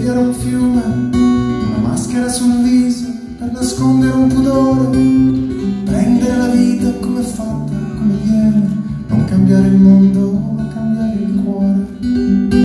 scoppiare un fiume, una maschera sul viso per nascondere un pudore.